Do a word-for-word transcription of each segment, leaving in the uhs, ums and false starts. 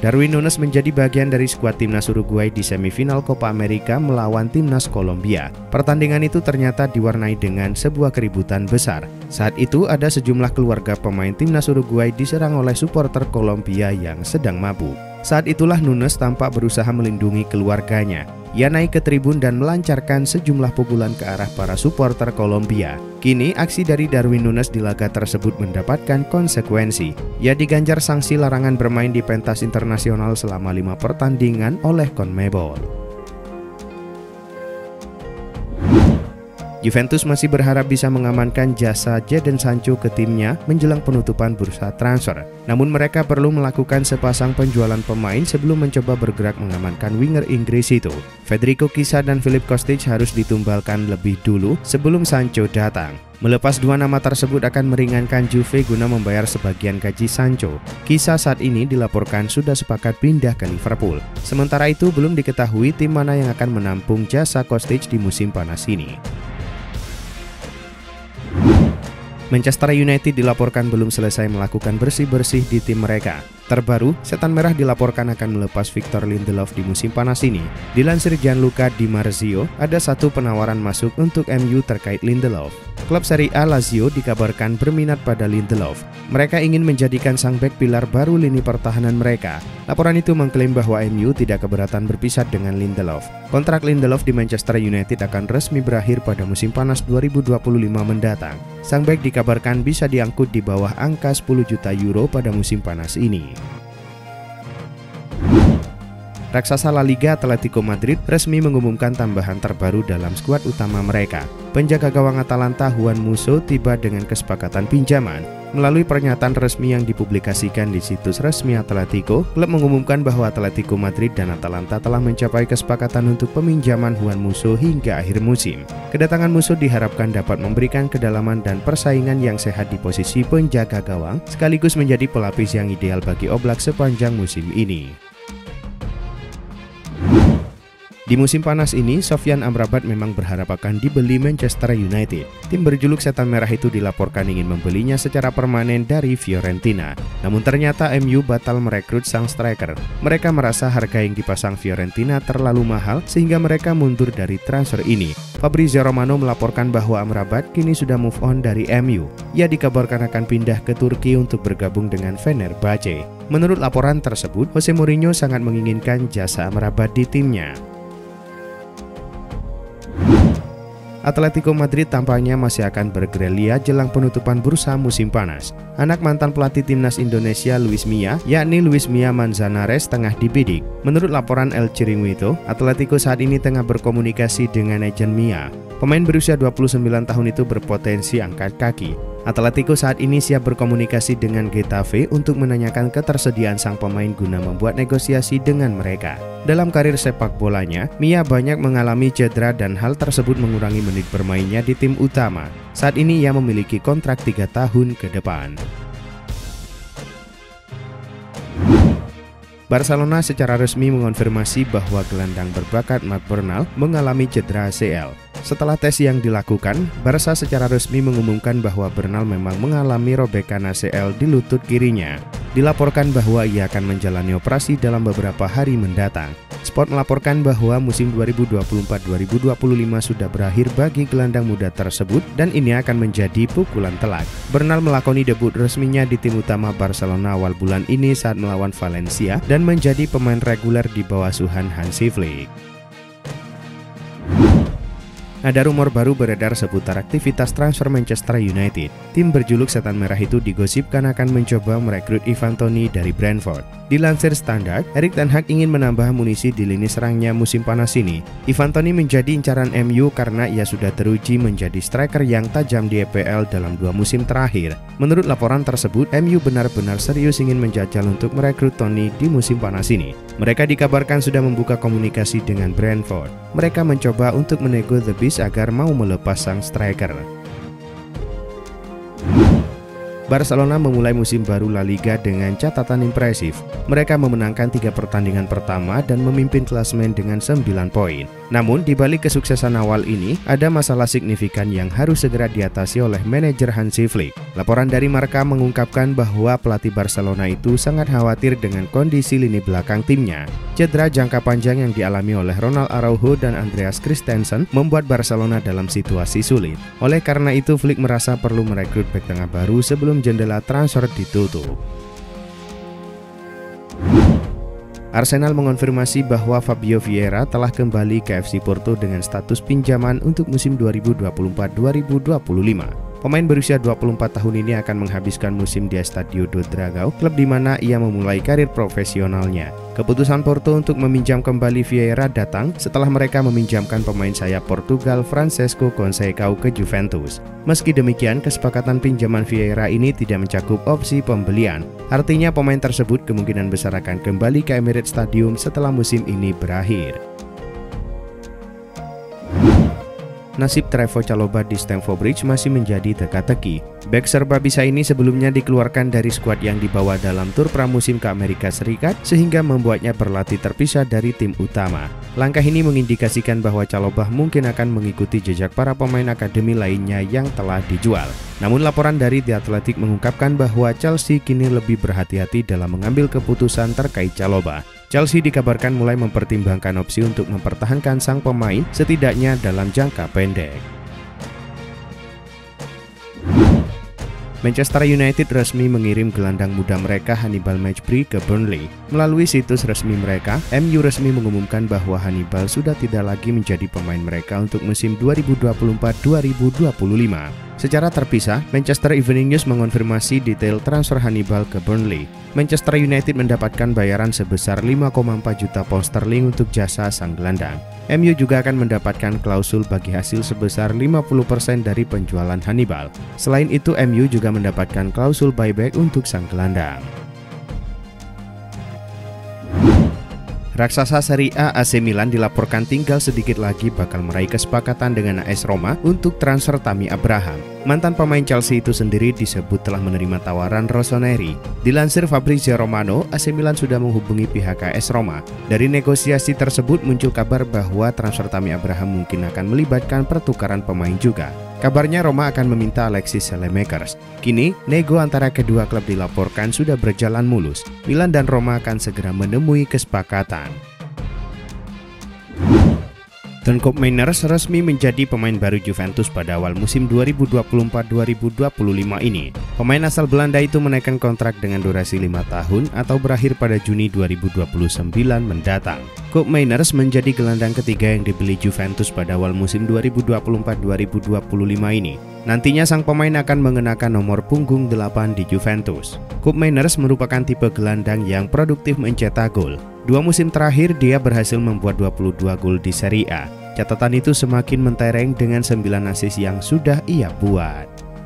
Darwin Núñez menjadi bagian dari skuad timnas Uruguay di semifinal Copa America melawan timnas Kolombia. Pertandingan itu ternyata diwarnai dengan sebuah keributan besar. Saat itu ada sejumlah keluarga pemain timnas Uruguay diserang oleh supporter Kolombia yang sedang mabuk. Saat itulah Núñez tampak berusaha melindungi keluarganya. Ia naik ke tribun dan melancarkan sejumlah pukulan ke arah para supporter Kolombia. Kini aksi dari Darwin Núñez di laga tersebut mendapatkan konsekuensi. Ia diganjar sanksi larangan bermain di pentas internasional selama lima pertandingan oleh CONMEBOL. Juventus masih berharap bisa mengamankan jasa Jadon Sancho ke timnya menjelang penutupan bursa transfer. Namun mereka perlu melakukan sepasang penjualan pemain sebelum mencoba bergerak mengamankan winger Inggris itu. Federico Chiesa dan Filip Kostic harus ditumbalkan lebih dulu sebelum Sancho datang. Melepas dua nama tersebut akan meringankan Juve guna membayar sebagian gaji Sancho. Chiesa saat ini dilaporkan sudah sepakat pindah ke Liverpool. Sementara itu belum diketahui tim mana yang akan menampung jasa Kostic di musim panas ini. Manchester United dilaporkan belum selesai melakukan bersih-bersih di tim mereka. Terbaru, Setan Merah dilaporkan akan melepas Victor Lindelof di musim panas ini. Dilansir Gianluca Di Marzio, ada satu penawaran masuk untuk M U terkait Lindelof. Klub Serie A Lazio dikabarkan berminat pada Lindelof. Mereka ingin menjadikan sang bek pilar baru lini pertahanan mereka. Laporan itu mengklaim bahwa M U tidak keberatan berpisah dengan Lindelof. Kontrak Lindelof di Manchester United akan resmi berakhir pada musim panas dua ribu dua puluh lima mendatang. Sang bek dikabarkan bisa diangkut di bawah angka sepuluh juta euro pada musim panas ini. Raksasa La Liga Atletico Madrid resmi mengumumkan tambahan terbaru dalam skuad utama mereka. Penjaga gawang Atalanta Juan Musso tiba dengan kesepakatan pinjaman. Melalui pernyataan resmi yang dipublikasikan di situs resmi Atletico, klub mengumumkan bahwa Atletico Madrid dan Atalanta telah mencapai kesepakatan untuk peminjaman Juan Musso hingga akhir musim. Kedatangan Musso diharapkan dapat memberikan kedalaman dan persaingan yang sehat di posisi penjaga gawang, sekaligus menjadi pelapis yang ideal bagi Oblak sepanjang musim ini. Di musim panas ini, Sofyan Amrabat memang berharap akan dibeli Manchester United. Tim berjuluk Setan Merah itu dilaporkan ingin membelinya secara permanen dari Fiorentina. Namun ternyata M U batal merekrut sang striker. Mereka merasa harga yang dipasang Fiorentina terlalu mahal sehingga mereka mundur dari transfer ini. Fabrizio Romano melaporkan bahwa Amrabat kini sudah move on dari M U. Ia dikabarkan akan pindah ke Turki untuk bergabung dengan Fenerbahce. Menurut laporan tersebut, Jose Mourinho sangat menginginkan jasa Amrabat di timnya. Atletico Madrid tampaknya masih akan bergerilya jelang penutupan bursa musim panas. Anak mantan pelatih timnas Indonesia Luis Milla, yakni Luis Milla Manzanares, tengah dibidik. Menurut laporan El Chiringuito, Atletico saat ini tengah berkomunikasi dengan agen Milla. Pemain berusia dua puluh sembilan tahun itu berpotensi angkat kaki. Atletico saat ini siap berkomunikasi dengan Getafe untuk menanyakan ketersediaan sang pemain guna membuat negosiasi dengan mereka. Dalam karir sepak bolanya, Milla banyak mengalami cedera dan hal tersebut mengurangi menit bermainnya di tim utama. Saat ini ia memiliki kontrak tiga tahun ke depan. Barcelona secara resmi mengonfirmasi bahwa gelandang berbakat Matt Bernal mengalami cedera A C L. Setelah tes yang dilakukan, Barca secara resmi mengumumkan bahwa Bernal memang mengalami robekan A C L di lutut kirinya. Dilaporkan bahwa ia akan menjalani operasi dalam beberapa hari mendatang. Sport melaporkan bahwa musim dua ribu dua puluh empat dua ribu dua puluh lima sudah berakhir bagi gelandang muda tersebut dan ini akan menjadi pukulan telak. Bernal melakoni debut resminya di tim utama Barcelona awal bulan ini saat melawan Valencia dan menjadi pemain reguler di bawah asuhan Hansi Flick. Ada rumor baru beredar seputar aktivitas transfer Manchester United. Tim berjuluk Setan Merah itu digosipkan akan mencoba merekrut Ivan Toney dari Brentford. Dilansir Standard, Erik ten Hag ingin menambah amunisi di lini serangnya musim panas ini. Ivan Toney menjadi incaran M U karena ia sudah teruji menjadi striker yang tajam di E P L dalam dua musim terakhir. Menurut laporan tersebut, M U benar-benar serius ingin menjajal untuk merekrut Toney di musim panas ini. Mereka dikabarkan sudah membuka komunikasi dengan Brentford. Mereka mencoba untuk menego The Beast agar mau melepas sang striker. Barcelona memulai musim baru La Liga dengan catatan impresif. Mereka memenangkan tiga pertandingan pertama dan memimpin klasemen dengan sembilan poin. Namun di balik kesuksesan awal ini, ada masalah signifikan yang harus segera diatasi oleh manajer Hansi Flick. Laporan dari Marca mengungkapkan bahwa pelatih Barcelona itu sangat khawatir dengan kondisi lini belakang timnya. Cedera jangka panjang yang dialami oleh Ronald Araujo dan Andreas Christensen membuat Barcelona dalam situasi sulit. Oleh karena itu, Flick merasa perlu merekrut bek tengah baru sebelum jendela transfer ditutup. Arsenal mengonfirmasi bahwa Fabio Vieira telah kembali ke F C Porto dengan status pinjaman untuk musim dua ribu dua puluh empat dua ribu dua puluh lima. Pemain berusia dua puluh empat tahun ini akan menghabiskan musim di Estadio do Dragão, klub di mana ia memulai karir profesionalnya. Keputusan Porto untuk meminjam kembali Vieira datang setelah mereka meminjamkan pemain sayap Portugal Francesco Conceição ke Juventus. Meski demikian, kesepakatan pinjaman Vieira ini tidak mencakup opsi pembelian. Artinya pemain tersebut kemungkinan besar akan kembali ke Emirates Stadium setelah musim ini berakhir. Nasib Trevoh Chalobah di Stamford Bridge masih menjadi teka-teki. Bek serbabisa ini sebelumnya dikeluarkan dari skuad yang dibawa dalam tur pramusim ke Amerika Serikat sehingga membuatnya berlatih terpisah dari tim utama. Langkah ini mengindikasikan bahwa Chalobah mungkin akan mengikuti jejak para pemain akademi lainnya yang telah dijual. Namun laporan dari The Athletic mengungkapkan bahwa Chelsea kini lebih berhati-hati dalam mengambil keputusan terkait Chalobah. Chelsea dikabarkan mulai mempertimbangkan opsi untuk mempertahankan sang pemain setidaknya dalam jangka pendek. Manchester United resmi mengirim gelandang muda mereka Hannibal Mejbri ke Burnley. Melalui situs resmi mereka, M U resmi mengumumkan bahwa Hannibal sudah tidak lagi menjadi pemain mereka untuk musim dua ribu dua puluh empat dua ribu dua puluh lima. Secara terpisah, Manchester Evening News mengonfirmasi detail transfer Hannibal ke Burnley. Manchester United mendapatkan bayaran sebesar lima koma empat juta pound sterling untuk jasa sang gelandang. M U juga akan mendapatkan klausul bagi hasil sebesar lima puluh persen dari penjualan Hannibal. Selain itu, M U juga mendapatkan klausul buyback untuk sang gelandang. Raksasa Serie A A C Milan dilaporkan tinggal sedikit lagi bakal meraih kesepakatan dengan A S Roma untuk transfer Tammy Abraham. Mantan pemain Chelsea itu sendiri disebut telah menerima tawaran Rossoneri. Dilansir Fabrizio Romano, A C Milan sudah menghubungi pihak A S Roma. Dari negosiasi tersebut muncul kabar bahwa transfer Tammy Abraham mungkin akan melibatkan pertukaran pemain juga. Kabarnya Roma akan meminta Alexis Saelemaekers. Kini, nego antara kedua klub dilaporkan sudah berjalan mulus. Milan dan Roma akan segera menemui kesepakatan. Dan Koopmeiners resmi menjadi pemain baru Juventus pada awal musim dua ribu dua puluh empat dua ribu dua puluh lima ini. Pemain asal Belanda itu menaikkan kontrak dengan durasi lima tahun atau berakhir pada Juni dua ribu dua puluh sembilan mendatang. Koopmeiners menjadi gelandang ketiga yang dibeli Juventus pada awal musim dua ribu dua puluh empat dua ribu dua puluh lima ini. Nantinya sang pemain akan mengenakan nomor punggung delapan di Juventus. Koopmeiners merupakan tipe gelandang yang produktif mencetak gol. Dua musim terakhir dia berhasil membuat dua puluh dua gol di Serie A. Catatan itu semakin mentereng dengan sembilan assist yang sudah ia buat.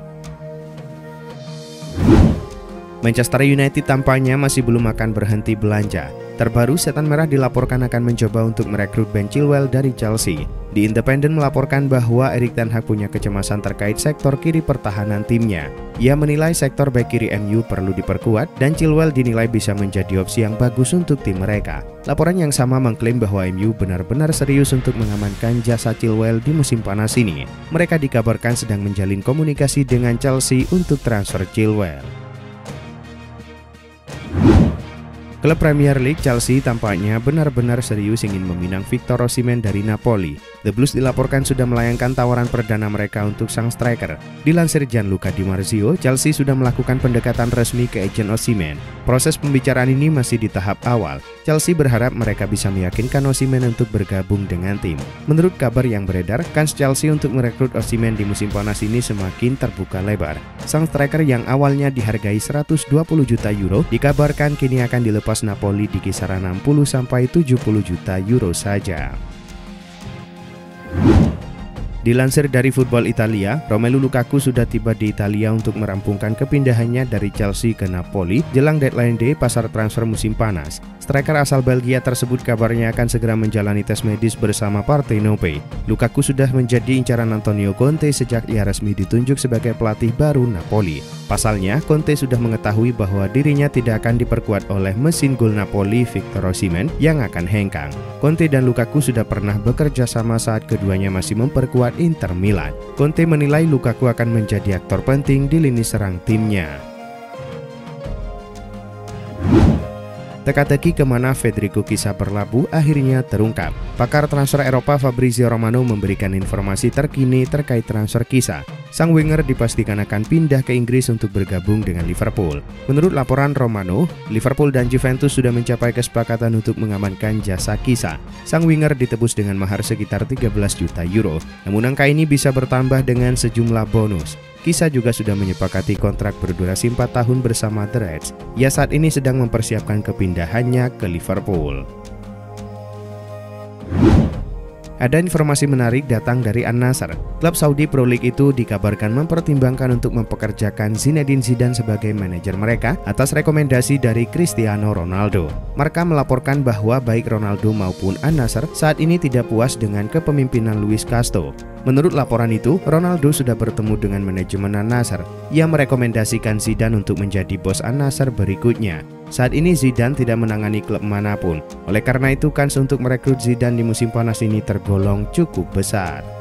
Manchester United tampaknya masih belum akan berhenti belanja. Terbaru, Setan Merah dilaporkan akan mencoba untuk merekrut Ben Chilwell dari Chelsea. The Independent melaporkan bahwa Erik ten Hag punya kecemasan terkait sektor kiri pertahanan timnya. Ia menilai sektor bek kiri M U perlu diperkuat dan Chilwell dinilai bisa menjadi opsi yang bagus untuk tim mereka. Laporan yang sama mengklaim bahwa M U benar-benar serius untuk mengamankan jasa Chilwell di musim panas ini. Mereka dikabarkan sedang menjalin komunikasi dengan Chelsea untuk transfer Chilwell. Klub Premier League Chelsea tampaknya benar-benar serius ingin meminang Victor Osimhen dari Napoli. The Blues dilaporkan sudah melayangkan tawaran perdana mereka untuk sang striker. Dilansir Gianluca Di Marzio, Chelsea sudah melakukan pendekatan resmi ke agen Osimhen. Proses pembicaraan ini masih di tahap awal. Chelsea berharap mereka bisa meyakinkan Osimhen untuk bergabung dengan tim. Menurut kabar yang beredar, kans Chelsea untuk merekrut Osimhen di musim panas ini semakin terbuka lebar. Sang striker yang awalnya dihargai seratus dua puluh juta euro dikabarkan kini akan dilepas Napoli di kisaran enam puluh sampai tujuh puluh juta euro saja. Dilansir dari Football Italia, Romelu Lukaku sudah tiba di Italia untuk merampungkan kepindahannya dari Chelsea ke Napoli jelang deadline day pasar transfer musim panas. Striker asal Belgia tersebut kabarnya akan segera menjalani tes medis bersama Partenope. Lukaku sudah menjadi incaran Antonio Conte sejak ia resmi ditunjuk sebagai pelatih baru Napoli. Pasalnya, Conte sudah mengetahui bahwa dirinya tidak akan diperkuat oleh mesin gol Napoli Victor Osimhen yang akan hengkang. Conte dan Lukaku sudah pernah bekerja sama saat keduanya masih memperkuat Inter Milan. Conte menilai Lukaku akan menjadi aktor penting di lini serang timnya. Teka-teki kemana Federico Chiesa berlabuh akhirnya terungkap. Pakar transfer Eropa Fabrizio Romano memberikan informasi terkini terkait transfer Chiesa. Sang winger dipastikan akan pindah ke Inggris untuk bergabung dengan Liverpool. Menurut laporan Romano, Liverpool dan Juventus sudah mencapai kesepakatan untuk mengamankan jasa Chiesa. Sang winger ditebus dengan mahar sekitar tiga belas juta euro. Namun angka ini bisa bertambah dengan sejumlah bonus. Chiesa juga sudah menyepakati kontrak berdurasi empat tahun bersama The Reds. Ia saat ini sedang mempersiapkan kepindahannya ke Liverpool. Ada informasi menarik datang dari An-Nassr. Klub Saudi Pro League itu dikabarkan mempertimbangkan untuk mempekerjakan Zinedine Zidane sebagai manajer mereka atas rekomendasi dari Cristiano Ronaldo. Marca melaporkan bahwa baik Ronaldo maupun An-Nassr saat ini tidak puas dengan kepemimpinan Luis Castro. Menurut laporan itu, Ronaldo sudah bertemu dengan manajemen An-Nassr. Ia merekomendasikan Zidane untuk menjadi bos An-Nassr berikutnya. Saat ini Zidane tidak menangani klub manapun. Oleh karena itu, kans untuk merekrut Zidane di musim panas ini tergolong cukup besar.